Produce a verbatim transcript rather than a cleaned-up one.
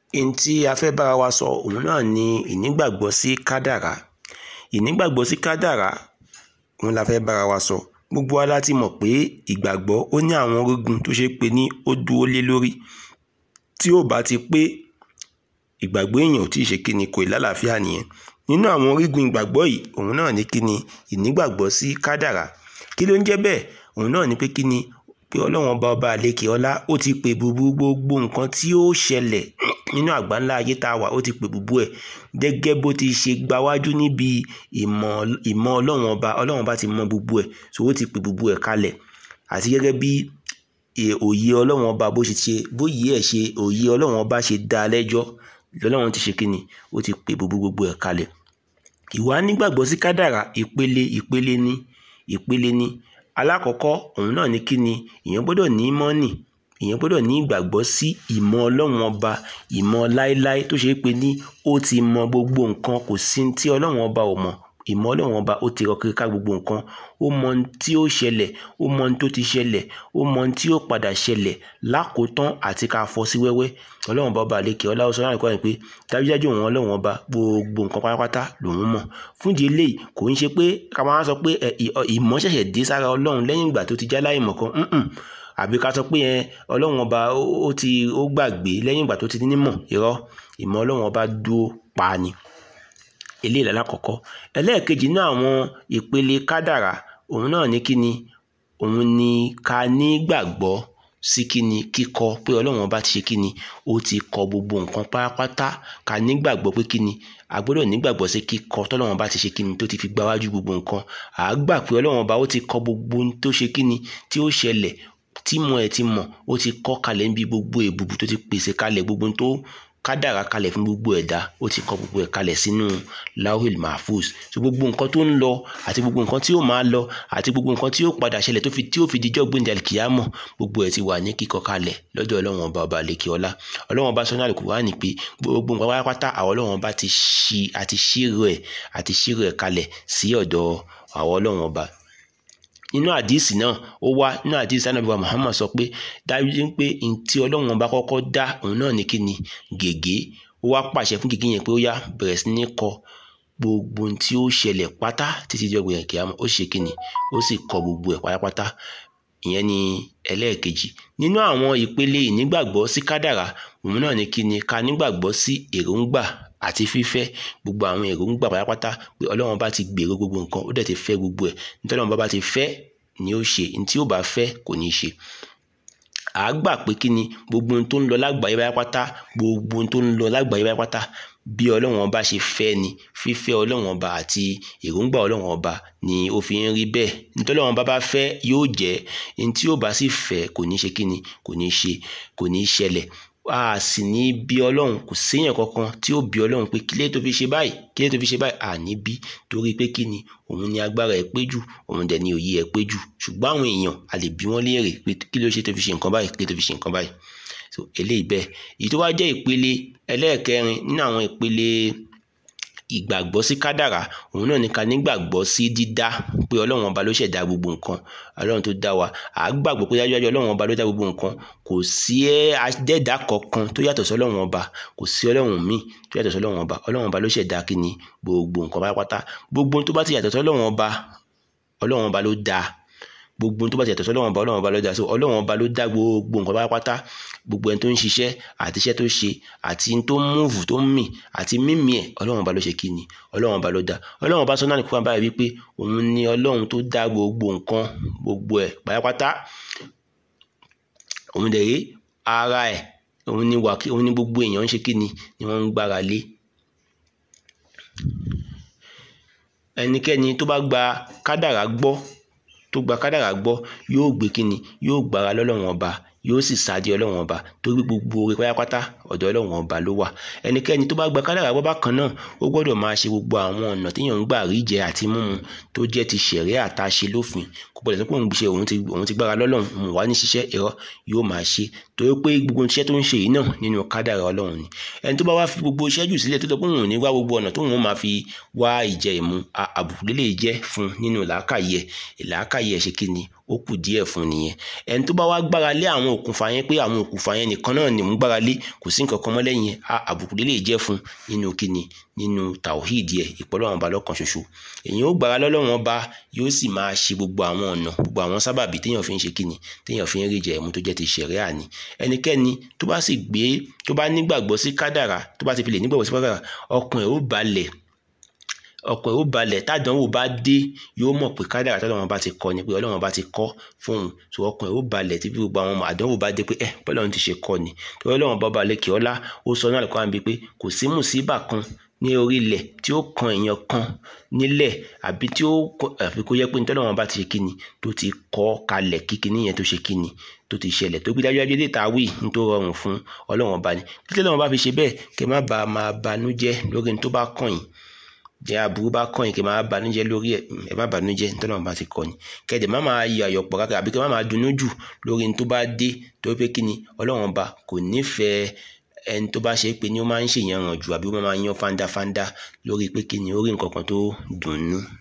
ẹni tí a fẹ́ bára wa sọ òun náà ni ìnígbàgbọ́ sí kádàrá. ìnígbàgbọ́ sí kádàrá òun la fẹ́ bára wa sọ. gbogbo wa láti mọ̀ pé ìgbàgbọ́ ó ní àwọn orígun tó ṣe pé ní ó dúró lé lórí. tí ó bá ti pé ìgbàgbọ́ èèyàn ò tí ì ṣe kíni kò lálàáfíà nìyẹn. nínú àwọn orígun ìgbàgbọ́ yìí òun náà ni kíni ìnígbàgbọ́ sí kádàrá. kí ló ń jẹ́ bẹ́ẹ̀? òun náà ni pé kíni pé ọlọ́run ọba ọba àlekè ọlá ó ti pè bùbú gbogbo nǹkan tí ó ṣẹlẹ̀ nínú àgbáńlá ayé tá a wà, ó ti pè bùbú ẹ̀ gẹ́gẹ́ bó ti ṣe gbawájú níbi ìmọ̀ ìmọ̀ ọlọ́run ọba. ọlọ́run ọba ti mọ gbogbo ẹ̀, so ó ti pè bùbú ẹ̀ kalẹ̀. àti gẹ́gẹ́ bí òye ọlọ́run ọba bó ṣe ṣe bóyí ẹ̀ ṣe òye ọlọ́run ọba ṣe dá lẹ́jọ́ lọ́lọ́run ti ṣe kíni ó ti pè bùbú gbogbo ẹ̀ kalẹ̀. ìwà nígbàgbọ́ sí kádàrá ìpele ìpele ní ìpele ní alákọ̀ọ́kọ́ òun náà ni kíni èèyàn gbọ́dọ̀ ní mọ́nì, èèyàn gbọ́dọ̀ ní ìgbàgbọ́ sí ìmọ̀ ọlọ́run ọba, ìmọ̀ láéláé tó ṣe pé ní ó ti mọ gbogbo nǹkan, kò sí tí ọlọ́run ọba ò mọ̀. ìmọ̀ ọlọ́run ọba ó ti rọ kiri ká gbogbo nǹkan, ó mọ ohun tí ó ṣẹlẹ̀, ó mọ ohun tó ti ṣẹlẹ̀, ó mọ ohun tí ó padà ṣẹlẹ̀ lákòótán àti ká fọ́ sí wẹ́wẹ́. ọlọ́run ọba ọba àlekè ọlá ó sọ láàrín kọ́ ẹ̀ pé dájúdájú òun ọlọ́run ọba gbogbo nǹkan pátápátá lòun mọ̀. fún ìdí eléyìí kò ń ṣe pé ká máa sọ pé ìmọ̀ ṣẹ̀ṣẹ̀ dé sára ọlọ́run lẹ́yìn ìgbà tó ti já láìmọ̀ kan, àbí ká sọ pé ọlọ́run ọba ó ti ó gbàgbé lẹ́yìn ìgbà tó ti nímọ̀. irọ́, ìmọ̀ ọlọ́run ọba dúró pa ni. eléyìí lálákọ̀ọ́kọ́. ẹlẹ́ẹ̀kejì ní àwọn ìpele kádàrá òun náà ní kíni òun ni ká nígbàgbọ́ sí kíni kíkọ pé ọlọ́run ọba ti ṣe kíni ó ti kọ gbogbo nǹkan pátápátá. ká nígbàgbọ́ pé kíni a gbọ́dọ̀ nígbàgbọ́ sí kíkọ tọ́lọ́run ọba ti ṣe kíni tó ti fi gbáwájú gbogbo nǹkan. à á gbà pé ọlọ́run ọba ó ti kọ gbogbo ohun tó ṣe kíni tí ó ṣẹlẹ̀ tí mọ̀ ẹ̀ ti mọ̀, ó ti kọ kalẹ̀ níbi gbogbo èbùbù tó ti pèsè kalẹ̀ gbogbo ohun tó kádàrá kalẹ̀ fún gbogbo ẹ̀dá, ó ti kọ gbogbo ẹ̀ kalẹ̀ sínú láwìl mahfuz. so gbogbo nǹkan tó ń lọ àti gbogbo nǹkan tí ó máa lọ àti gbogbo nǹkan tí ó padà ṣẹlẹ̀ tó fi tí ó fi dijọ́ gbẹ̀ndẹ̀ àlìkìyámọ̀, gbogbo ẹ̀ ti wà ní kíkọ kalẹ̀ lọ́dọ̀ ọlọ́run ọba ọba àlekè ọlá. ọlọ́run ọba sọ́nà Al-Kùránì pé gbogbo nǹkan pátápátá àwọn ọlọ́run ọba ti ṣí àti ṣírò ẹ̀ àti ṣírò ẹ̀ kalẹ̀ sí ọ̀dọ̀ àwọn ọlọ́run ọba. nínú àdíìsì náà ó wá nínú àdíìsì Ànábì wa Muhammad sọ pé dájú pé ntí ọlọ́run ọba kọ́kọ́ dá òun náà ní kíni gègé. ó wá pàṣẹ fún gègé yẹn pé ó yá bẹ̀rẹ̀ sí ní kọ gbogbo ohun tí ó ṣẹlẹ̀ pátá títí di ọgbẹ̀yìn kíámà. ó ṣe kíni ó sì kọ gbogbo ẹ̀ pátápátá. ìyẹn ni ẹlẹ́ẹ̀kejì. nínú àwọn ìpele ìnígbàgbọ́ sí kádàrá òun náà ní kíni ká nígbàgbọ́ sí èròǹgbà àti fífẹ́ gbogbo àwọn èròǹgbà pátápátá pé ọlọ́run bá ti gbèrò gbogbo nǹkan, ó dẹ̀ ti fẹ́ gbogbo ẹ̀. nítorí ọlọ́run bá ti fẹ́ ni ó ṣe, ní tí ó bá fẹ́ kò ní ṣe. à á gbà pé kíni gbogbo ohun tó ń lọ lágbàáyé pátápátá gbogbo ohun tó ń lọ lágbàáyé pátápátá bí ọlọ́run ọba ṣe fẹ́ ni, fífẹ́ ọlọ́run ọba àti èròǹgbà ọlọ́run ọba ni ó fi ń rí bẹ́ẹ̀. nítorí ọlọ́run bá bá fẹ́ yóò jẹ́, ní tí ó bá sì fẹ́ kò ní ṣe kíni kò ní ṣe kò ní ṣẹlẹ̀. a sì ní bí ọlọ́run, kò séèyàn kankan tí ó bí ọlọ́run pé kílé tó fi ṣe báyìí kílé tó fi ṣe báyìí àní bí, torí pé kíni òun ni agbára ẹ̀ pé jù, òun dẹ̀ ni òye ẹ̀ pé jù. ṣùgbọ́n àwọn èèyàn a lè bí wọ́n léèrè pé kí ló ṣe tó fi ṣe nǹkan báyìí kílé tó fi ṣe nǹkan báyìí. so eléyìí bẹ́ẹ̀. èyí tó wá jẹ́ ìpele ẹlẹ́ẹ̀kẹrin nínú àwọn ìpele ìgbàgbọ́ sí kádàrá òun náà ní ká nígbàgbọ́ sí dídá pé ọlọ́run ọba ló ṣẹ̀dá gbogbo nǹkan. ọlọ́run tó dá wa à á gbàgbọ́ pé dájúdájú ọlọ́run ọba ló dá gbogbo nǹkan, kò sí adẹ́dá kankan tó yàtọ̀ sí ọlọ́run ọba, kò sí ọlọ́run míì tó yàtọ̀ sí ọlọ́run ọba. ọlọ́run ọba ló ṣẹ̀dá kíni gbogbo nǹkan pátápátá. gbogbo tó bá ti yàtọ̀ sí ọlọ́run ọba ọlọ́run ọba ló dá. gbogbo tó bá ti yàtọ̀ sí ọlọ́run ọba ọlọ́run ọba ló dá. so ọlọ́run ọba ló dá gbogbo nǹkan pátápátá. gbogbo ẹni tó ń ṣiṣẹ́ àti iṣẹ́ tó ṣe àti tó ń múùfù tó ń mì àti mímì ẹ̀ ọlọ́run ọba ló ṣe kíni ọlọ́run ọba ló dá. ọlọ́run ọba sọ́nà nìkan báyìí wípé òun ni ọlọ́run tó dá gbogbo nǹkan gbogbo ẹ̀ pátápátá. òun dẹ̀ rí ara ẹ̀ òun ni wà òun ni gbogbo èèyàn ń ṣe kíni ni wọ́n ń gbára lé. ẹnikẹ́ni tó bá gba kádàrá gbọ́ tó gba kádàrá gbọ́ yóò gbé kíni yóò gbára lọ́lọ́run ọba, yóò sì sáde ọlọ́run ọba torí gbogbo oore pátápátá ọ̀dọ̀ ọlọ́run ọba ló wà. ẹnikẹ́ni tó bá gba kádàrá gbọ́ bákan náà ó gbọ́dọ̀ máa ṣe gbogbo àwọn ọ̀nà téèyàn ń gbà rí jẹ àti mímu tó jẹ́ ti ṣẹ̀ríà àtàṣe lófin. kò gbọ́dọ̀ sọ pé òun ṣe òun ti òun ti gbára lọ́lọ́run òun wà ní ṣiṣẹ́ irọ́, yóò máa ṣe torí pé gbogbo iṣẹ́ tó ń ṣe yìí náà nínú kádàrá ọlọ́run ni. ẹni tó bá wá fi gbogbo iṣẹ́ jù sílẹ̀ tó sọ pé òun ò ní wá gbogbo ọ̀nà tóun máa fi wá ìjẹ ìmu àbùkù lè jẹ́ fún nínú làákàyè làákàyè ṣe kíni ó kù díẹ̀ fún nìyẹn. ẹni tó bá wá gbára lé àwọn òkùnfà yẹn pé àwọn òkùnfà yẹn nìkan náà ni mò ń gbára lé kò sí nǹkan kan mọ́ lẹ́yìn àbùkù lè lè jẹ́ fún nínú kíni nínú tàwhídì ẹ̀ ìpọ́lọ́run ọba lọ́kan ṣoṣo. èyàn ó gbára lọ́lọ́run ọba yóò sì máa ṣe gbogbo àwọn ọ̀nà gbogbo àwọn sábàbí téèyàn fi ń ṣe kíni téèyàn fi ń rí jẹ ẹ̀mú tó jẹ́ ti ṣẹ̀ríà ni. ẹnikẹ́ni tó bá sì gbé tó bá nígbàgbọ́ sí kádàrá tó bá ti fi lè nígbàgbọ́ sí kádàrá ọkàn ẹ̀ ó balẹ̀ ọkàn ẹ̀ ó balẹ̀ tádánwò bá dé yóò mọ̀ pé kádàrá tọ́lọ́run bá ti kọ ni pé Ọlọ́run bá ti kọ fóun so ọkàn ẹ̀ ó balẹ̀ tí gbogbo àwọn àdánwò bá dé pé ẹ bọ́lọ́run ti ṣe kọ ni tí Ọlọ́run bá balẹ̀ kí ọlá ó sọ náà lẹ́kọ̀ọ́ àbí pé kò sí mùsíbà kan ní orí ilẹ̀ tí ó kan èèyàn kan nílẹ̀ àbí tí ó àfi kó yẹ pé nítorí Ọlọ́run bá ti ṣe kíni tó ti kọ́ kalẹ̀ kíkiní yẹn tó ṣe kíni tó ti ṣẹlẹ̀ tó gbé dájúdájú dé ta wí ní tó rọrùn fún Ọlọ́run ọba ni kí Ọlọ́run bá fi ṣe bẹ́ẹ̀ kẹ́ má bàa máa banújẹ́ lórí ní tó bá kàn yín jẹ́ aburú bá kàn yín kẹ́ máa banújẹ́ lórí ẹ̀ ẹ má banújẹ́ nítorí Ọlọ́run bá ti kọ́ ni kẹ́dẹ̀ má máa yọ àyọ̀pọ̀ káàkiri àbí kẹ́ má máa dunú jù lórí ní tó bá dé tó pé kíni Ọlọ́run ọba kò nífẹ̀ẹ́ ẹni tó bá ṣe pé ni ó máa ń ṣèyàn ràn jù àbí ó máa ń yan fáńdáfáńdá lórí pé kíni ó rí nǹkan kan tó dùn nú.